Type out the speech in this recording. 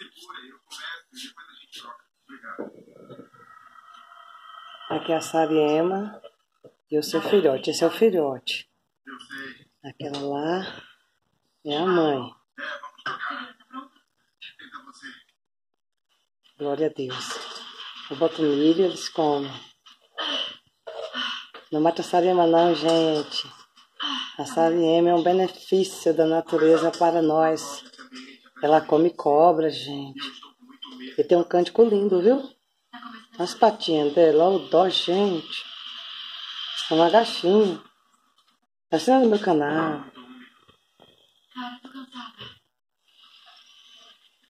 Aqui é a Sariema e o seu filhote. Esse é o filhote. Aquela lá é a mãe. Glória a Deus. Eu boto milho e eles comem. Não mata a Sariema não, gente. A Sariema é um benefício da natureza para nós. Ela come cobra, gente. E tem um cântico lindo, viu? As patinhas dela, ó, o dó, gente. É uma gatinha. Assina no meu canal.